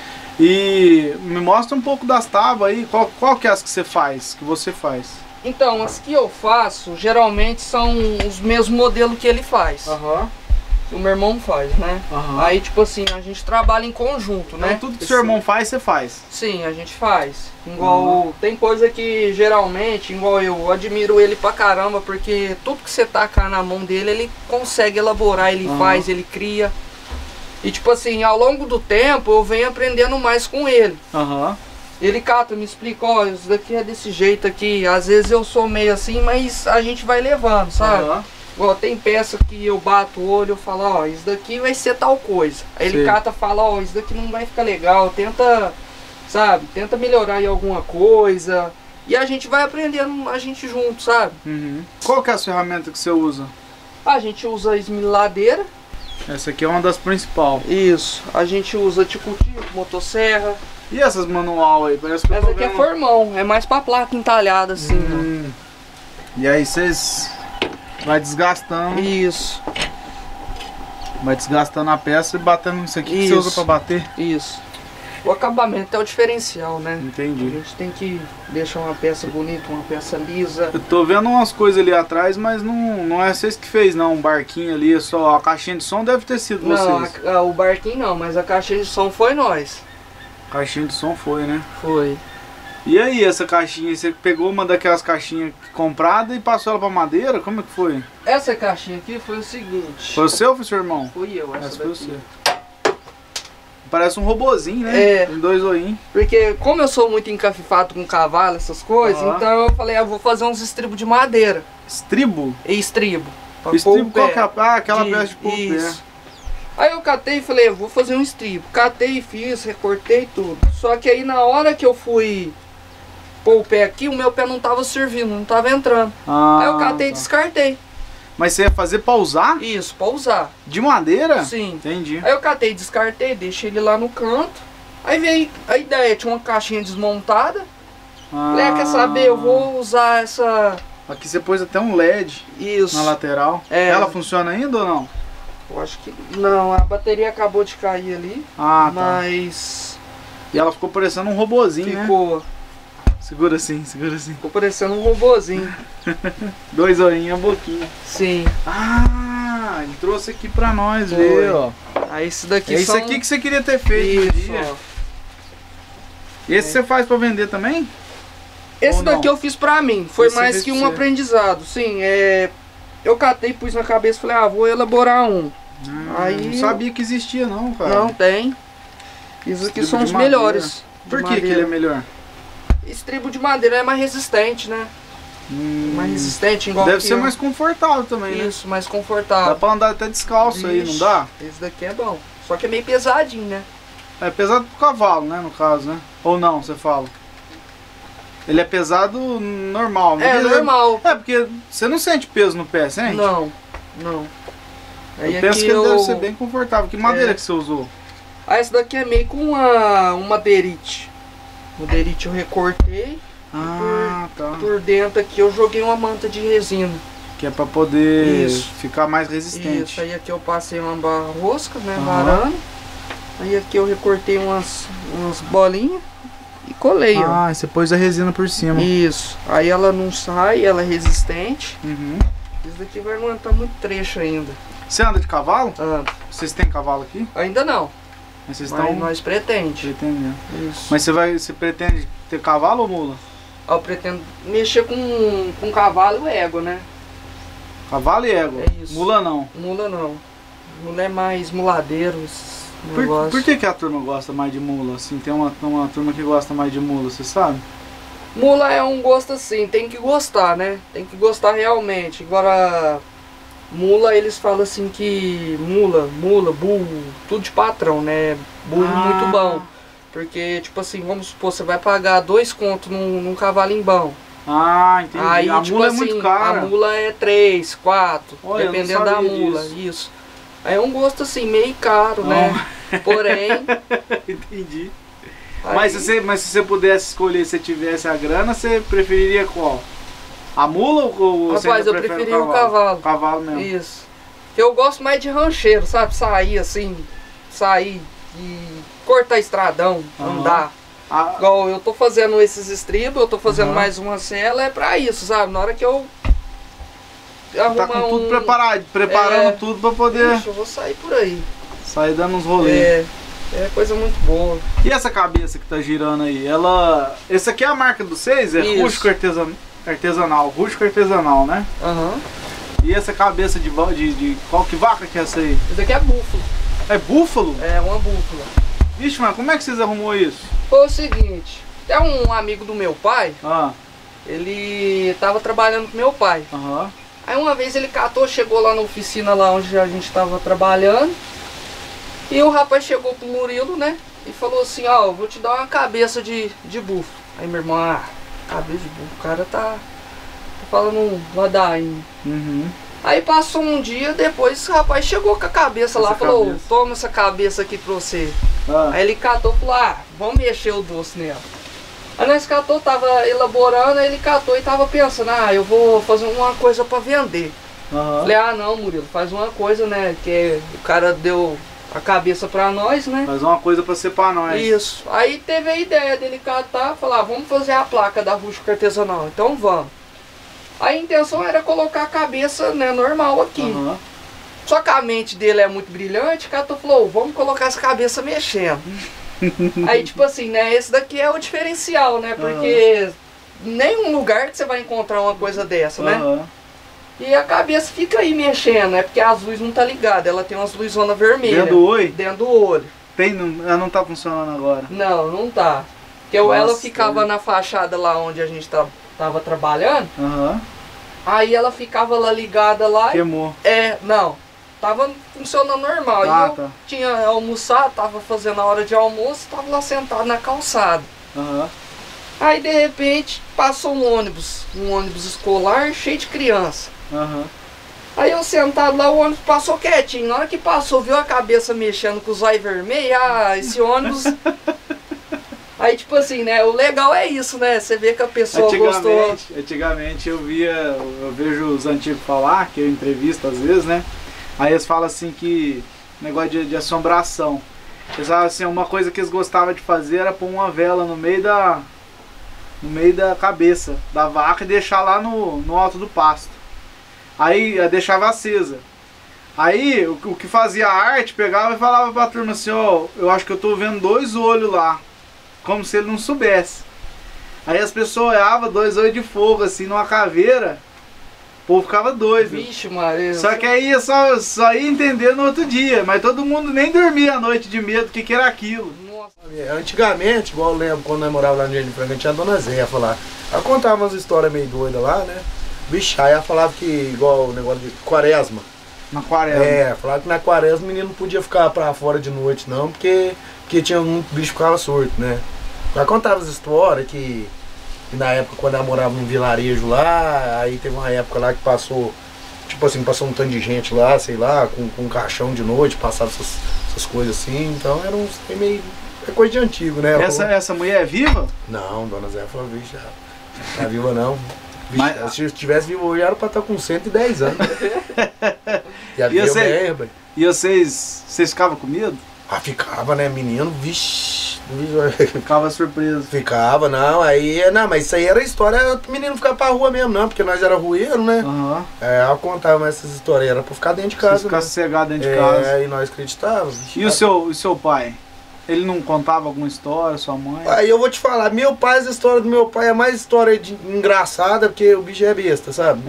E me mostra um pouco das tábuas aí, qual que é as que você faz, que você faz? Então, as que eu faço, geralmente são os mesmos modelos que ele faz. Aham. Que o meu irmão faz, né? Aham. Aí, tipo assim, a gente trabalha em conjunto, Então né? tudo que seu irmão faz, você faz. Sim, a gente faz. Igual, tem coisa que geralmente, igual eu admiro ele pra caramba, porque tudo que você tacar na mão dele, ele consegue elaborar, ele Aham. faz, ele cria. E tipo assim, ao longo do tempo eu venho aprendendo mais com ele. Aham. Ele cata, me explica, ó, isso daqui é desse jeito aqui. Às vezes eu sou meio assim, mas a gente vai levando, sabe? Aham. Igual tem peça que eu bato o olho e falo, ó, isso daqui vai ser tal coisa. Aí ele Sei. cata e fala, ó, isso daqui não vai ficar legal, tenta, sabe, tenta melhorar em alguma coisa. E a gente vai aprendendo, a gente junto, sabe? Uhum. Qual que é a ferramenta que você usa? A gente usa esmiladeira. Essa aqui é uma das principais. Isso. A gente usa tico-tico, motosserra. E essas manual aí? Parece que eu Essa tô aqui é vendo... formão, é mais pra placa entalhada assim, E aí vocês vai desgastando, ó. Isso, vai desgastando a peça e batendo nisso aqui que você Isso. usa pra bater. isso. O acabamento é o diferencial, né? A Entendi. gente tem que deixar uma peça bonita, uma peça lisa. Eu tô vendo umas coisas ali atrás, mas não é vocês que fez não, um barquinho ali, só a caixinha de som deve ter sido Não, vocês. o barquinho não, mas a caixa de som foi nós. Caixinha de som foi, né? Foi. E aí, essa caixinha, você pegou uma daquelas caixinhas compradas e passou ela pra madeira? Como é que foi? Essa caixinha aqui foi o seguinte. Foi o seu ou foi o seu irmão? Fui eu, essa foi o daqui. seu. Parece um robozinho, né? É. Tem 2 olhinhos. Porque como eu sou muito encafifado com cavalo, essas coisas, então eu falei, eu vou fazer uns estribos de madeira. Estribo? E estribo. Pra pôr Estribo, o pé. qual que é a... Ah, aquela peça de pôr o pé. Isso. Aí eu catei e falei, eu vou fazer um estribo. Catei, fiz, recortei tudo. Só que aí na hora que eu fui pôr o pé aqui, o meu pé não tava servindo, não tava entrando. Ah, Aí eu catei e tá. descartei. Mas você ia fazer pra usar? Isso, pra usar. De madeira? Sim. Entendi. Aí eu catei, descartei, deixei ele lá no canto. Aí veio a ideia, tinha uma caixinha desmontada. Falei, quer saber, eu vou usar essa... Aqui você pôs até um LED Isso. na lateral. É. Ela funciona ainda ou não? Eu acho que... Não, a bateria acabou de cair ali. Ah, tá. Mas... E ela ficou parecendo um robozinho, né? Ficou. Segura assim, segura assim. Ficou parecendo um robozinho. 2 olhinhos, a boquinha. Sim. Ah, ele trouxe aqui pra nós Foi. ver, ó. Aí esse daqui É isso são... aqui que você queria ter feito no Isso, dia. ó. Esse você faz pra vender também? Esse Ou não? daqui eu fiz pra mim. Foi Esse mais fez que pra um você. aprendizado. Sim, eu catei, pus na cabeça e falei, vou elaborar um. Aí- Não sabia que existia não, cara. Não tem. Isso aqui Estribo são de os madeira. melhores. Por de que ele é madeira. melhor? Estribo de madeira é mais resistente, né? Mais resistente, igual Deve aqui, ser ó. mais confortável também, né? Isso, mais Dá confortável. pra andar até descalço aí, não Ixi, dá? Esse daqui é bom. Só que é meio pesadinho, né? É pesado pro cavalo, né, no caso, né? Ou não, você fala? Ele é pesado normal, né? É, normal. É, porque você não sente peso no pé, sente? Não, não. Aí Eu penso aqui que ele deve ser bem confortável. Que madeira É. que você usou? Esse daqui é meio com uma madeirite. Madeirite eu recortei. Ah, tá. Por dentro aqui eu joguei uma manta de resina. Que é pra poder Isso. ficar mais resistente. Isso, aí aqui eu passei uma rosca, né, Aham. varando. Aí aqui eu recortei umas bolinhas e colei, ó. Ah, e você pôs a resina por cima. Isso. Aí ela não sai, ela é resistente. Uhum. Isso daqui vai aguentar muito trecho ainda. Você anda de cavalo? Ah, Vocês têm cavalo aqui? ainda não, Mas vocês mas estão nós pretende. pretendendo. Isso. Mas você pretende ter cavalo ou mula? Eu pretendo mexer com cavalo e égua, né? Cavalo e égua. É isso. Mula não. Mula não. Mula é mais muladeiro, esse Por negócio. que a turma gosta mais de mula? Assim, tem uma turma que gosta mais de mula, você sabe? Mula é um gosto assim, tem que gostar, né? Tem que gostar realmente. Agora, mula, eles falam assim que mula, burro, tudo de patrão, né? Burro muito bom. Porque, tipo assim, vamos supor, você vai pagar 2 contos num cavalinho bom. Ah, entendi. Aí, a tipo mula assim, é muito cara. a mula é 3, 4, Olha, eu não dependendo da sabia mula, disso. isso. Aí é um gosto assim, meio caro, né? Porém, Entendi. aí- Mas se você pudesse escolher, se tivesse a grana, você preferiria qual? A mula ou você Rapaz, ainda eu prefere preferia o cavalo. Cavalo mesmo. Isso. Porque eu gosto mais de rancheiro, sabe? Sair assim, sair e cortar estradão, Aham. andar. Ah, Igual eu tô fazendo esses estribos, eu tô fazendo Aham. mais uma cela, é pra isso, sabe? Na hora que eu tá arrumar com tudo preparando É. tudo pra poder Ixi, eu vou sair por aí. sair dando uns rolês. É coisa muito boa. E essa cabeça que tá girando aí, ela... Essa aqui é a marca do vocês? É Isso. rústico artesanal, rústico artesanal, né? Aham. E essa cabeça de qual que vaca que é essa aí? Isso aqui é búfalo. É búfalo? É uma búfala. Vixe, mano, como é que vocês arrumou isso? Foi o seguinte, até um amigo do meu pai, Ah, ele tava trabalhando com meu pai. aham. Aí uma vez ele catou, chegou lá na oficina lá onde a gente tava trabalhando. E o rapaz chegou pro Murilo, né? E falou assim, ó, eu vou te dar uma cabeça de búfalo. Aí meu irmão, cabeça de búfalo, o cara tá falando ladainha. Uhum. Aí passou um dia, depois o rapaz chegou com a cabeça lá, Essa falou, cabeça. toma essa cabeça aqui pra você. Ah, Aí ele catou e falou, vamos mexer o doce nela. Aí nós catou, tava elaborando, aí ele catou e tava pensando, eu vou fazer uma coisa pra vender. aham. Falei, não, Murilo, faz uma coisa, né? Que o cara deu a cabeça pra nós, né? Fazer uma coisa pra ser pra nós. Isso. Aí teve a ideia dele catar, falar, vamos fazer a placa da rústica artesanal. Então vamos. A intenção era colocar a cabeça, né, normal aqui. Aham. Só que a mente dele é muito brilhante, o cara falou, vamos colocar essa cabeça mexendo. Aí, tipo assim, né? Esse daqui é o diferencial, né? Porque nenhum lugar que você vai encontrar uma coisa dessa, né? E a cabeça fica aí mexendo, né? Porque as luzes não tá ligada, ela tem umas luzona vermelhas. Dentro do olho? Dentro do olho. Ela não tá funcionando agora. Não, não tá. Porque ela ficava na fachada lá onde a gente tava trabalhando. Aí ela ficava lá ligada lá. Queimou. Não. Tava funcionando normal. E eu tinha almoçado, tava fazendo a hora de almoço, tava lá sentado na calçada. Aí de repente passou um ônibus escolar cheio de criança. Aí eu sentado lá, o ônibus passou quietinho. Na hora que passou, viu a cabeça mexendo com os olhos vermelhos. Esse ônibus... Aí tipo assim, né? O legal é isso, né? Você vê que a pessoa gostou. Antigamente eu vejo os antigos falar, que eu entrevisto às vezes, né? Aí eles falam assim que negócio de assombração. Eles falam assim, uma coisa que eles gostavam de fazer era pôr uma vela no meio da cabeça da vaca e deixar lá no alto do pasto. Aí deixava acesa. Aí o que fazia a arte pegava e falava pra turma assim, ó, eu acho que eu tô vendo 2 olhos lá. Como se ele não soubesse. Aí as pessoas olhavam 2 olhos de fogo assim numa caveira. O povo ficava doido. Vixe, Maria. Só que aí só ia entender no outro dia. Mas todo mundo nem dormia à noite de medo do que era aquilo. Nossa. Antigamente, igual eu lembro quando nós morávamos lá no Jardim Franca, tinha a dona Zéia falar. Ela contava umas histórias meio doidas lá, né? Bicho, aí ela falava que igual o negócio de quaresma. Na quaresma. Falava que na quaresma o menino não podia ficar pra fora de noite não, porque tinha muito bicho que ficava surto, né? Ela contava as histórias que na época quando ela morava num vilarejo lá, aí teve uma época lá que passou, tipo assim, passou um tanto de gente lá, sei lá, com um caixão de noite, passava essas coisas assim, então era meio... É coisa de antigo, né? Essa mulher é viva? Não, dona Zé falou, vixe, já tá viva não. Vixe, se estivesse vivo hoje era pra estar com 110 anos. E vocês ficavam com medo? Ficava, né, menino, vixe. Ficava surpreso. Ficava, não, mas isso aí era história pro menino ficar pra rua mesmo, não, porque nós era rueiro, né? Eu contava essas histórias, era pra ficar dentro de casa. Ficar sossegado dentro de casa. E nós acreditávamos. E o seu pai? Ele não contava alguma história, sua mãe? Aí eu vou te falar, as histórias do meu pai é mais história engraçada, porque o bicho é besta, sabe?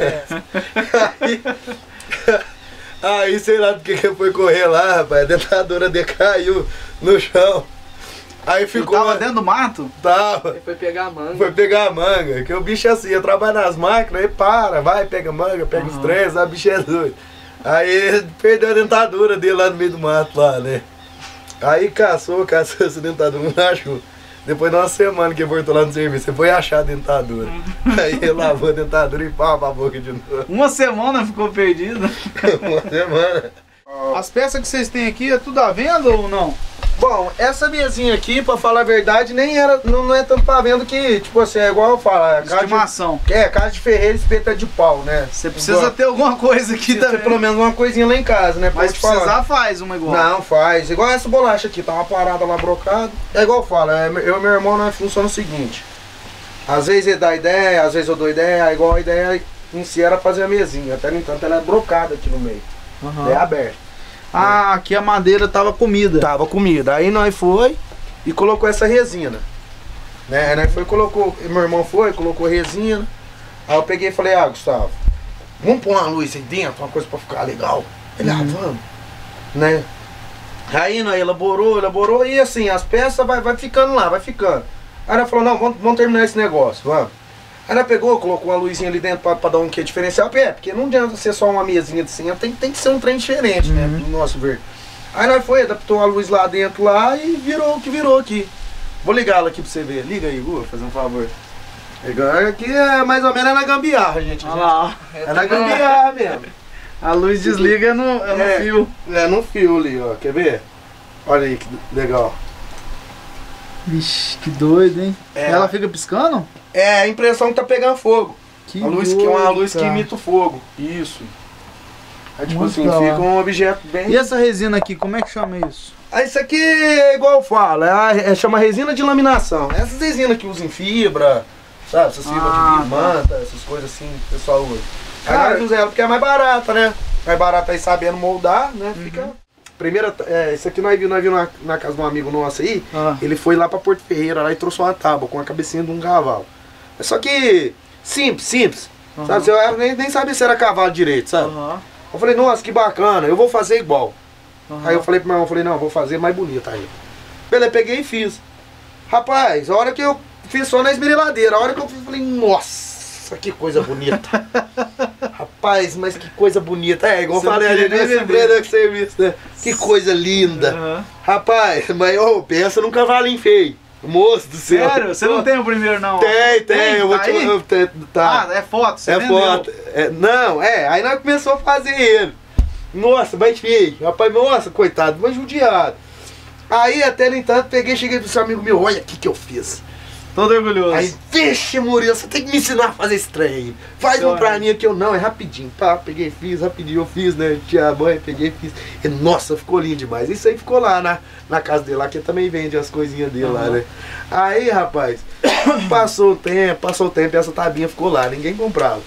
Aí sei lá do que foi correr lá, rapaz, a dentadura decaiu no chão. Aí ficou... Tava dentro do mato? Tava. Ele foi pegar a manga. Foi pegar a manga, que o bicho é assim, eu trabalho nas máquinas, aí vai, pega manga, pega os trens, o bicho é doido. Aí ele perdeu a dentadura dele lá no meio do mato lá, né? Aí caçou essa dentadura, não achou. Depois de uma semana que voltou lá no serviço, você foi achar a dentadura. Aí ele lavou a dentadura e pá pra boca de novo. Uma semana ficou perdido? Uma semana. As peças que vocês têm aqui é tudo à venda ou não? Bom, essa mesinha aqui, pra falar a verdade, não é tanto pra venda que, tipo assim, é igual eu falo. Estimação. Casa de ferreiro, espeta de pau, né? Você precisa ter alguma coisa aqui também. Pelo menos uma coisinha lá em casa, né? Mas precisar faz uma igual. Não, faz. Igual essa bolacha aqui, tá uma parada lá brocada. É igual eu falo, eu e meu irmão, nós funciona o seguinte. Às vezes ele dá ideia, às vezes eu dou ideia, igual a ideia em si era fazer a mesinha. Até no entanto ela é brocada aqui no meio. É aberta. Aqui a madeira tava comida. Tava comida. Aí nós foi e colocou essa resina. Né? Nós foi, colocou, meu irmão foi, colocou resina. Aí eu peguei e falei, Gustavo, vamos pôr uma luz aí dentro, uma coisa pra ficar legal. Ele, vamos. Né? Aí nós elaborou e assim, as peças vai ficando lá, vai ficando. Aí ela falou, não, vamos terminar esse negócio, vamos. Aí ela pegou, colocou uma luzinha ali dentro pra dar um quê diferencial. Porque não adianta ser só uma mesinha de cinza, tem que ser um trem diferente, né? Do nosso ver. Aí nós foi, adaptou a luz lá dentro lá e virou o que virou aqui. Vou ligar ela aqui pra você ver. Liga aí, Gu, fazer um favor. Aqui é mais ou menos na gambiarra, gente. Olha lá. É na gambiarra mesmo. A luz desliga no fio. É no fio ali, ó. Quer ver? Olha aí que legal. Vixe, que doido, hein? Ela fica piscando? É a impressão que tá pegando fogo. Que a luz que é uma luz que imita o fogo. Isso. É tipo assim, fica um objeto bem... E essa resina aqui, como é que chama isso? Isso aqui é igual eu falo, chama resina de laminação. Essas resinas que usam em fibra, sabe? Essas fibras de vidro, manta, essas coisas assim que o pessoal usa. Aí nós usamos ela porque é mais barata, né? Mais barata aí sabendo moldar, né? Fica... primeira, isso aqui nós vimos na casa de um amigo nosso aí. Ele foi lá pra Porto Ferreira lá e trouxe uma tábua com a cabecinha de um cavalo. Só que simples. Sabe? Eu nem sabia se era cavalo direito, sabe? Eu falei, nossa, que bacana, eu vou fazer igual. Aí eu falei pro meu irmão, não, vou fazer mais bonito aí. Beleza, peguei e fiz. Rapaz, a hora que eu fiz só na esmeriladeira, a hora que eu fiz, eu falei, nossa, que coisa bonita. Rapaz, mas que coisa bonita. Igual eu falei ali, que serviço, né? Que coisa linda. Rapaz, mas pensa num cavalinho feio. Moço do céu. Sério? Você não tem o primeiro, não? Tem. Eu vou te tá. Ah, é foto, você vendeu. Foto. Aí nós começamos a fazer ele. Nossa, mas feio. Rapaz, nossa, coitado, mas judiado. Aí, até no entanto, cheguei pro seu amigo meu, olha o que eu fiz. Todo orgulhoso. Aí, vixe, Murilo, você tem que me ensinar a fazer esse trem aí. Faz um pra mim aqui, é rapidinho. Tá, peguei, fiz, rapidinho, eu fiz, né? Tinha a banha, peguei, fiz. E, nossa, ficou lindo demais. Isso aí ficou lá na casa dele, lá, que também vende as coisinhas dele lá, né? Aí, rapaz, passou o tempo, essa tabinha ficou lá, ninguém comprava.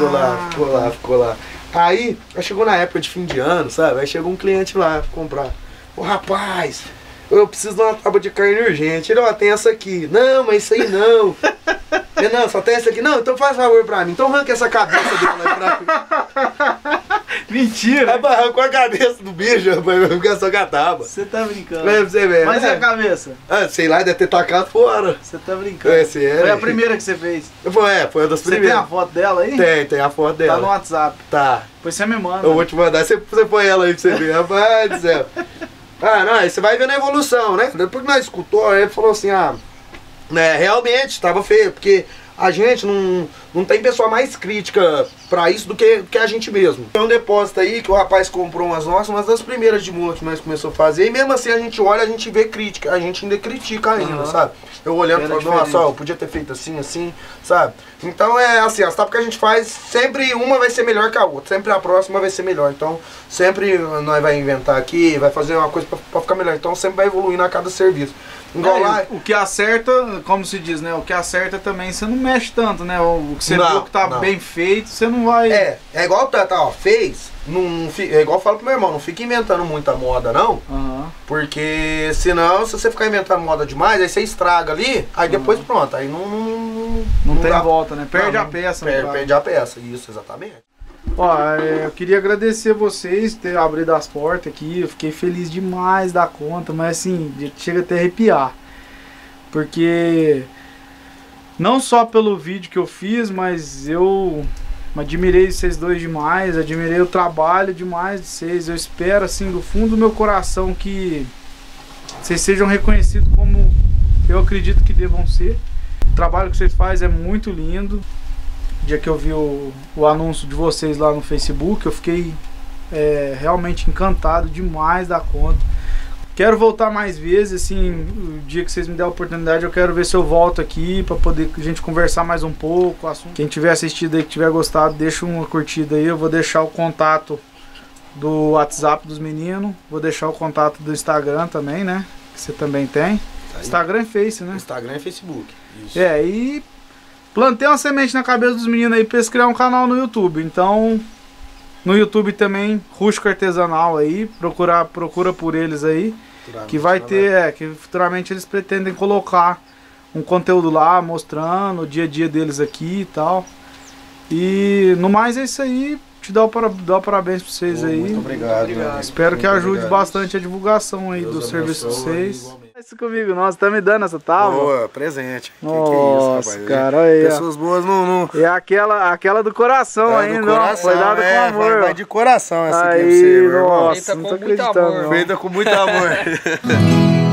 Ficou lá. Aí chegou na época de fim de ano, sabe? Aí chegou um cliente lá comprar. Ô, rapaz, eu preciso de uma tábua de carne urgente. Ele, tem essa aqui. Não, mas isso aí não. Ele, não, só tem essa aqui. Não, então faz favor pra mim. Então arranca essa cabeça dele lá pra mim. Mentira! Arrancou a cabeça do bicho, rapaz, vai ficar só com a tábua. Você tá brincando. Você vê, mas e a cabeça? Sei lá, deve ter tacado fora. Você tá brincando. Sério. Foi a primeira que você fez? Foi uma das primeiras. Você tem a foto dela aí? Tem a foto dela. Tá no WhatsApp. Tá. Depois você me manda. Eu vou te mandar, você põe ela aí pra você ver, rapaz do céu. Não, aí você vai vendo a evolução, né? Depois que nós escutou, ele falou assim, né, realmente tava feio, porque a gente não tem pessoa mais crítica pra isso do que a gente mesmo. Tem um depósito aí que o rapaz comprou umas das primeiras de mula que nós começamos a fazer, e mesmo assim a gente olha, a gente vê crítica, a gente ainda critica ainda, sabe? Eu olhando e falando, nossa, eu podia ter feito assim, sabe? Então é assim, as tapas que a gente faz, sempre uma vai ser melhor que a outra, sempre a próxima vai ser melhor. Então sempre nós vai inventar aqui, vai fazer uma coisa pra ficar melhor. Então sempre vai evoluindo a cada serviço. Igual lá, o que acerta, como se diz, né? O que acerta também, você não mexe tanto, né? O que você viu que tá bem feito, você não vai... É igual fez, é igual eu falo pro meu irmão, não fica inventando muita moda, não. Porque senão, se você ficar inventando moda demais, aí você estraga ali, aí depois pronto, aí não tem volta, né? Perde a peça. Perde a peça, isso, exatamente. Eu queria agradecer vocês por ter abrido as portas aqui, eu fiquei feliz demais da conta, mas assim, chega até a arrepiar. Porque não só pelo vídeo que eu fiz, mas eu admirei vocês dois demais, admirei o trabalho demais de vocês. Eu espero assim do fundo do meu coração que vocês sejam reconhecidos como eu acredito que devam ser. O trabalho que vocês fazem é muito lindo. O dia que eu vi o anúncio de vocês lá no Facebook, eu fiquei realmente encantado demais da conta. Quero voltar mais vezes, assim, o dia que vocês me derem a oportunidade, eu quero ver se eu volto aqui para poder a gente conversar mais um pouco. Quem tiver assistido aí, que tiver gostado, deixa uma curtida aí. Eu vou deixar o contato do WhatsApp dos meninos, vou deixar o contato do Instagram também, né? Que você também tem. Tá, Instagram e Face, né? Instagram e Facebook. Isso. E plantei uma semente na cabeça dos meninos aí pra eles criar um canal no YouTube. Então, no YouTube também, Rústico Artesanal aí, procura por eles aí. Que vai ter, que futuramente eles pretendem colocar um conteúdo lá, mostrando o dia a dia deles aqui e tal. E no mais é isso aí. Te dar o parabéns pra vocês aí. Muito obrigado. Espero que ajude bastante a divulgação aí do serviço de vocês. Isso comigo, nossa, tá me dando essa tábua? Boa, presente. Nossa, que é isso, rapaz? Cara, aí. Pessoas boas não... E aquela do coração ainda, do coração, foi dada com amor. Vai de coração essa aqui pra você, meu irmão. Nossa, não tô acreditando. Feita com muito amor.